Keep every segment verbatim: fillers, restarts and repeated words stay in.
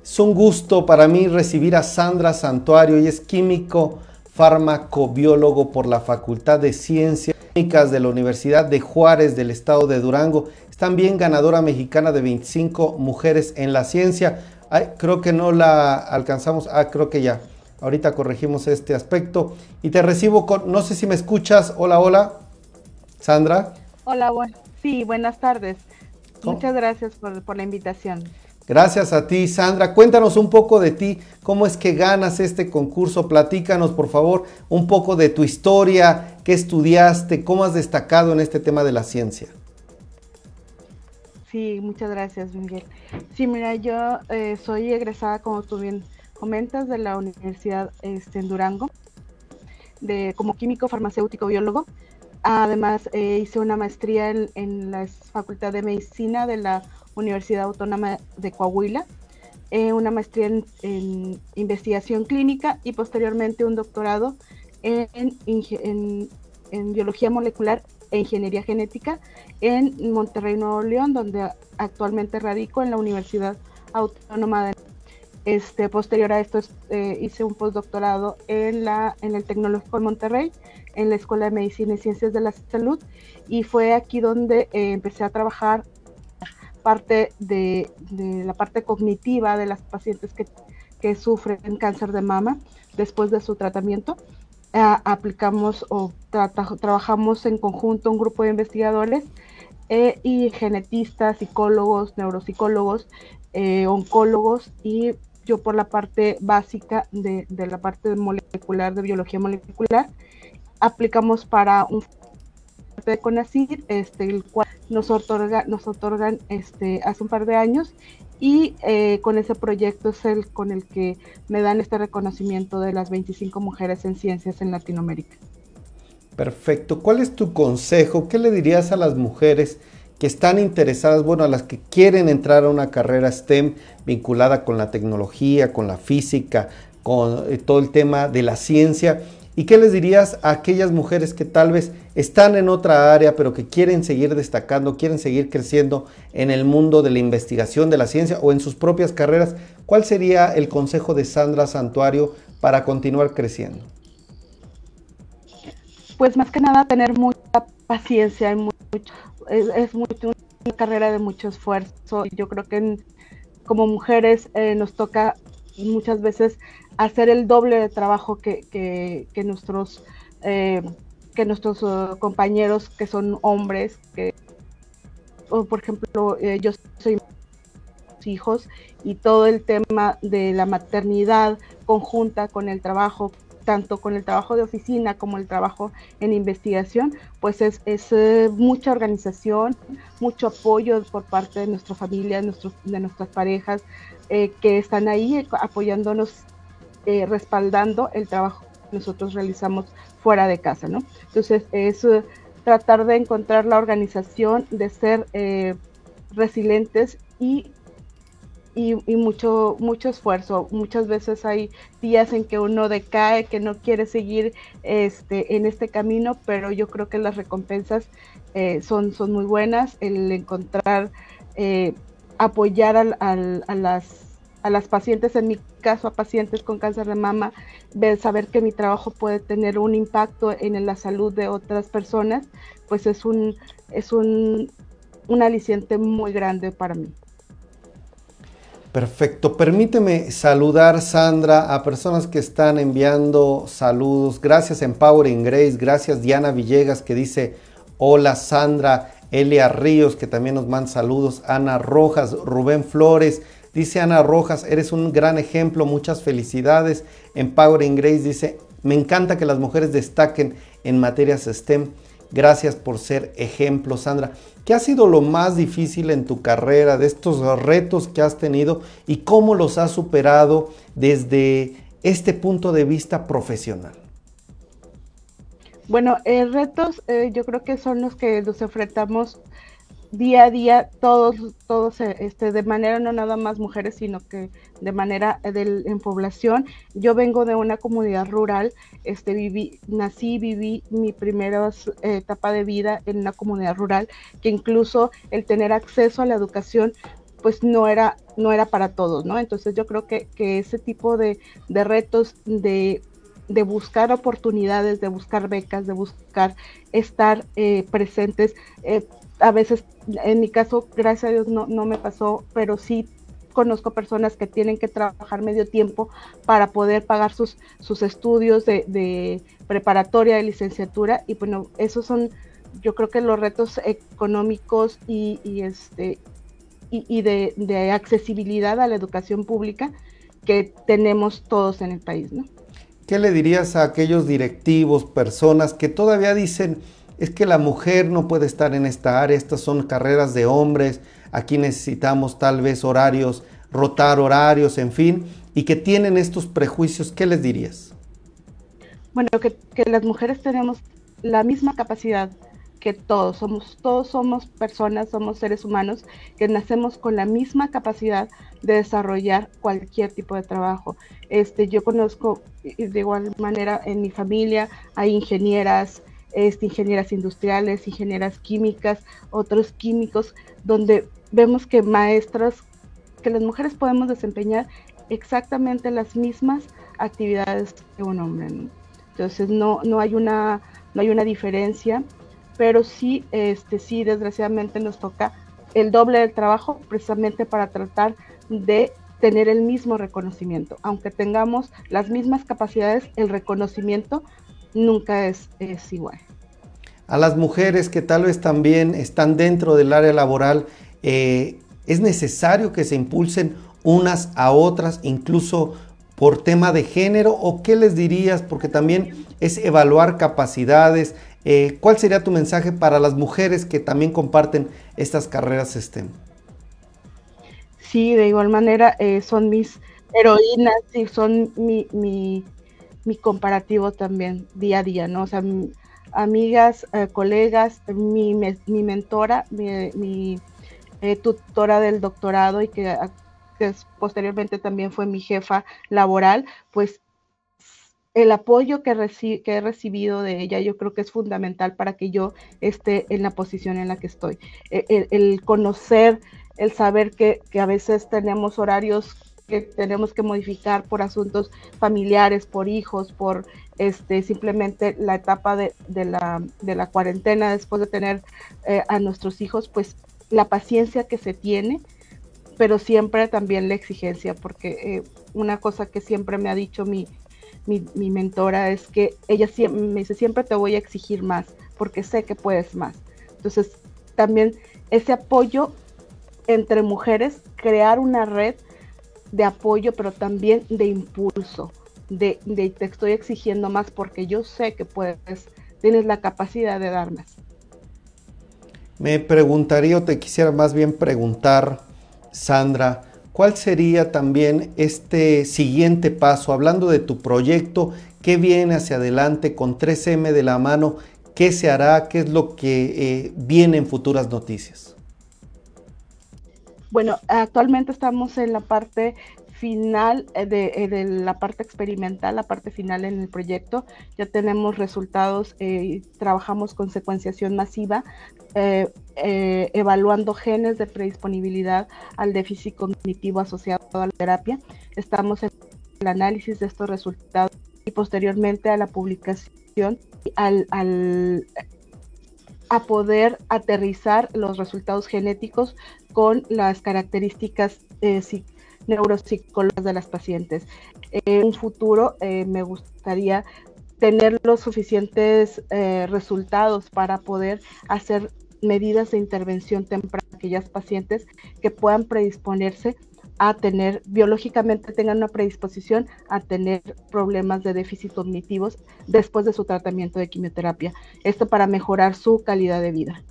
Es un gusto para mí recibir a Sandra Santuario. Ella es químico farmacobiólogo por la Facultad de Ciencias Químicas de la Universidad de Juárez del estado de Durango. Es también ganadora mexicana de veinticinco mujeres en la ciencia. Ay, creo que no la alcanzamos. Ah, creo que ya. Ahorita corregimos este aspecto. Y te recibo con, no sé si me escuchas. Hola, hola. Sandra. Hola, bueno, sí, buenas tardes. ¿Cómo? Muchas gracias por, por la invitación. Gracias a ti, Sandra. Cuéntanos un poco de ti, cómo es que ganas este concurso. Platícanos, por favor, un poco de tu historia, qué estudiaste, cómo has destacado en este tema de la ciencia. Sí, muchas gracias, Miguel. Sí, mira, yo eh, soy egresada, como tú bien comentas, de la Universidad este, en Durango, de, como químico farmacéutico biólogo. Además, eh, hice una maestría en, en la Facultad de Medicina de la Universidad Autónoma de Coahuila, eh, una maestría en, en investigación clínica y posteriormente un doctorado en, en, en biología molecular e ingeniería genética en Monterrey, Nuevo León, donde actualmente radico en la Universidad Autónoma de este, posterior a esto eh, hice un postdoctorado en, la, en el Tecnológico de Monterrey, en la Escuela de Medicina y Ciencias de la Salud, y fue aquí donde eh, empecé a trabajar parte de, de, la parte cognitiva de las pacientes que, que sufren cáncer de mama después de su tratamiento. Eh, aplicamos o tra trabajamos en conjunto un grupo de investigadores eh, y genetistas, psicólogos, neuropsicólogos, eh, oncólogos, y yo por la parte básica de, de la parte molecular, de biología molecular, aplicamos para un de CONACYT, este, el cual nos, otorga, nos otorgan este, hace un par de años, y eh, con ese proyecto es el con el que me dan este reconocimiento de las veinticinco mujeres en ciencias en Latinoamérica. Perfecto. ¿Cuál es tu consejo? ¿Qué le dirías a las mujeres que están interesadas, bueno, a las que quieren entrar a una carrera STEM vinculada con la tecnología, con la física, con eh, todo el tema de la ciencia? ¿Y qué les dirías a aquellas mujeres que tal vez están en otra área, pero que quieren seguir destacando, quieren seguir creciendo en el mundo de la investigación, de la ciencia o en sus propias carreras? ¿Cuál sería el consejo de Sandra Santuario para continuar creciendo? Pues más que nada tener mucha paciencia, y mucho, es, es mucho, una carrera de mucho esfuerzo. Yo creo que en, como mujeres eh, nos toca muchas veces hacer el doble de trabajo que, que, que nuestros, eh, que nuestros uh, compañeros que son hombres, que, o por ejemplo, eh, yo soy hijos, y todo el tema de la maternidad conjunta con el trabajo, tanto con el trabajo de oficina como el trabajo en investigación, pues es, es eh, mucha organización, mucho apoyo por parte de nuestra familia, nuestros, de nuestras parejas, eh, que están ahí apoyándonos, eh, respaldando el trabajo que nosotros realizamos fuera de casa, ¿no? Entonces es eh, tratar de encontrar la organización, de ser eh, resilientes y Y, y, mucho, mucho esfuerzo. Muchas veces hay días en que uno decae, que no quiere seguir este, en este camino, pero yo creo que las recompensas eh, son, son muy buenas. El encontrar, eh, apoyar al, al, a, las, a las pacientes, en mi caso a pacientes con cáncer de mama, ver, saber que mi trabajo puede tener un impacto en la salud de otras personas, pues es un, es un, un aliciente muy grande para mí. Perfecto. Permíteme saludar, Sandra, a personas que están enviando saludos. Gracias, Empowering Grace. Gracias, Diana Villegas, que dice hola, Sandra. Elia Ríos, que también nos manda saludos. Ana Rojas, Rubén Flores. Dice Ana Rojas, eres un gran ejemplo. Muchas felicidades. Empowering Grace dice, me encanta que las mujeres destaquen en materias STEM. Gracias por ser ejemplo, Sandra. ¿Qué ha sido lo más difícil en tu carrera, de estos retos que has tenido y cómo los has superado desde este punto de vista profesional? Bueno, eh, retos eh, yo creo que son los que nos enfrentamos día a día, todos, todos, eh, este, de manera no nada más mujeres, sino que de manera eh, del, en población. Yo vengo de una comunidad rural, este, viví, nací, viví mi primera eh, etapa de vida en una comunidad rural, que incluso el tener acceso a la educación pues no era, no era para todos, ¿no? Entonces yo creo que, que ese tipo de, de retos, de, de buscar oportunidades, de buscar becas, de buscar estar eh, presentes, eh, a veces, en mi caso, gracias a Dios no, no me pasó, pero sí conozco personas que tienen que trabajar medio tiempo para poder pagar sus, sus estudios de, de preparatoria, de licenciatura, y bueno, esos son, yo creo que los retos económicos y, y este y, y de, de accesibilidad a la educación pública que tenemos todos en el país, ¿no? ¿Qué le dirías a aquellos directivos, personas que todavía dicen, es que la mujer no puede estar en esta área, estas son carreras de hombres, aquí necesitamos tal vez horarios, rotar horarios, en fin, y que tienen estos prejuicios? ¿Qué les dirías? Bueno, que, que las mujeres tenemos la misma capacidad que todos, somos, todos somos personas, somos seres humanos que nacemos con la misma capacidad de desarrollar cualquier tipo de trabajo. Este, yo conozco de igual manera en mi familia hay ingenieras, este, ingenieras industriales, ingenieras químicas, otros químicos, donde vemos que maestras, que las mujeres podemos desempeñar exactamente las mismas actividades que un hombre, ¿no? Entonces no, no hay una, no hay una diferencia, pero sí, este, sí, desgraciadamente nos toca el doble del trabajo precisamente para tratar de tener el mismo reconocimiento. Aunque tengamos las mismas capacidades, el reconocimiento nunca es, es igual. A las mujeres que tal vez también están dentro del área laboral, eh, ¿es necesario que se impulsen unas a otras, incluso por tema de género? ¿O qué les dirías? Porque también es evaluar capacidades. Eh, ¿Cuál sería tu mensaje para las mujeres que también comparten estas carreras STEM? Sí, de igual manera eh, son mis heroínas y son mi, mi, mi comparativo también día a día, ¿no? O sea, mi, amigas, eh, colegas, mi, me, mi mentora, mi, mi eh, tutora del doctorado y que, que posteriormente también fue mi jefa laboral, pues el apoyo que, reci que he recibido de ella yo creo que es fundamental para que yo esté en la posición en la que estoy. El, el conocer, el saber que, que a veces tenemos horarios que tenemos que modificar por asuntos familiares, por hijos, por este, simplemente la etapa de, de, la, de la cuarentena después de tener eh, a nuestros hijos, pues la paciencia que se tiene, pero siempre también la exigencia, porque eh, una cosa que siempre me ha dicho mi, mi, mi mentora es que ella siempre, me dice, siempre te voy a exigir más, porque sé que puedes más. Entonces, también ese apoyo entre mujeres, crear una red de apoyo, pero también de impulso, de, de te estoy exigiendo más porque yo sé que puedes, tienes la capacidad de dar más. Me preguntaría, o te quisiera más bien preguntar, Sandra, ¿cuál sería también este siguiente paso? Hablando de tu proyecto, ¿qué viene hacia adelante con tres eme de la mano? ¿Qué se hará? ¿Qué es lo que eh, viene en futuras noticias? Bueno, actualmente estamos en la parte final de, de la parte experimental, la parte final en el proyecto. Ya tenemos resultados, eh, trabajamos con secuenciación masiva, eh, eh, evaluando genes de predisponibilidad al déficit cognitivo asociado a la terapia. Estamos en el análisis de estos resultados y posteriormente a la publicación, al, al a poder aterrizar los resultados genéticos con las características eh, neuropsicológicas de las pacientes. En un futuro eh, me gustaría tener los suficientes eh, resultados para poder hacer medidas de intervención temprana a aquellas pacientes que puedan predisponerse a tener, biológicamente tengan una predisposición a tener problemas de déficit cognitivos después de su tratamiento de quimioterapia. Esto para mejorar su calidad de vida.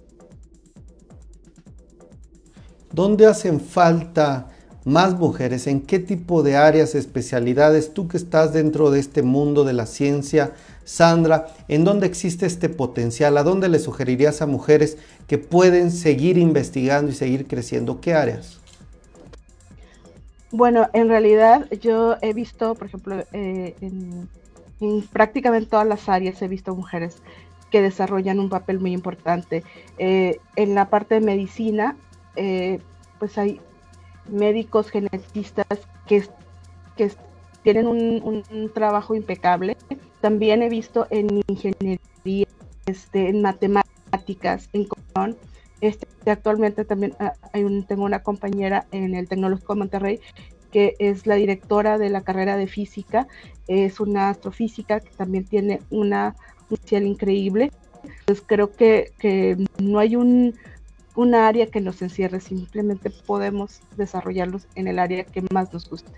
¿Dónde hacen falta más mujeres? ¿En qué tipo de áreas, especialidades? Tú que estás dentro de este mundo de la ciencia, Sandra, ¿en dónde existe este potencial? ¿A dónde le sugerirías a mujeres que pueden seguir investigando y seguir creciendo? ¿Qué áreas? Bueno, en realidad yo he visto, por ejemplo, eh, en, en prácticamente todas las áreas he visto mujeres que desarrollan un papel muy importante. Eh, en la parte de medicina, eh, pues hay médicos genetistas que, que tienen un, un, un trabajo impecable. También he visto en ingeniería, este, en matemáticas, en este, actualmente también hay un, tengo una compañera en el Tecnológico de Monterrey que es la directora de la carrera de física, es una astrofísica que también tiene una potencial increíble. Entonces creo que, que no hay un, un área que nos encierre, simplemente podemos desarrollarlos en el área que más nos guste.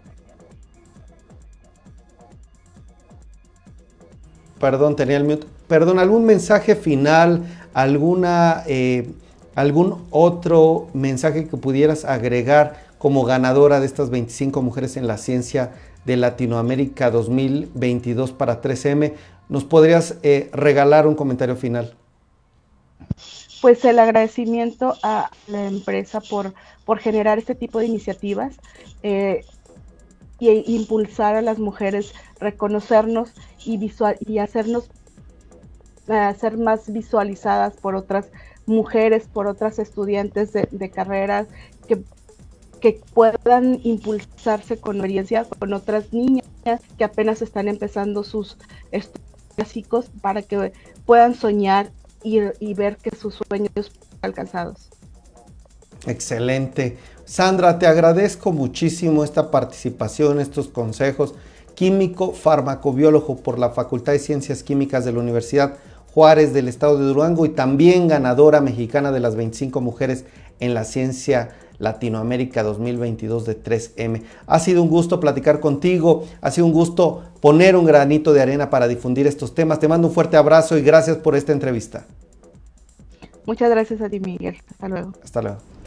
Perdón, tenía el mute. Perdón, ¿algún mensaje final, alguna, eh, algún otro mensaje que pudieras agregar como ganadora de estas veinticinco mujeres en la ciencia de Latinoamérica dos mil veintidós para tres eme? ¿Nos podrías eh, regalar un comentario final? Pues el agradecimiento a la empresa por, por generar este tipo de iniciativas eh, e impulsar a las mujeres, reconocernos y, visual, y hacernos uh, ser más visualizadas por otras mujeres, por otras estudiantes de, de carreras que, que puedan impulsarse con experiencia con otras niñas que apenas están empezando sus estudios básicos para que puedan soñar y, y ver que sus sueños son alcanzados. Excelente. Sandra, te agradezco muchísimo esta participación, estos consejos. Químico farmacobiólogo por la Facultad de Ciencias Químicas de la Universidad Juárez del Estado de Durango y también ganadora mexicana de las veinticinco mujeres en la ciencia Latinoamérica dos mil veintidós de tres eme. Ha sido un gusto platicar contigo, ha sido un gusto poner un granito de arena para difundir estos temas. Te mando un fuerte abrazo y gracias por esta entrevista. Muchas gracias a ti, Miguel. Hasta luego. Hasta luego.